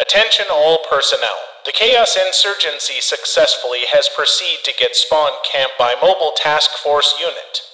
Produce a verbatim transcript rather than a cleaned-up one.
Attention all personnel. The Chaos-Insurgency successfully has proceeded to get spawn camped by Mobile Task Force Unit.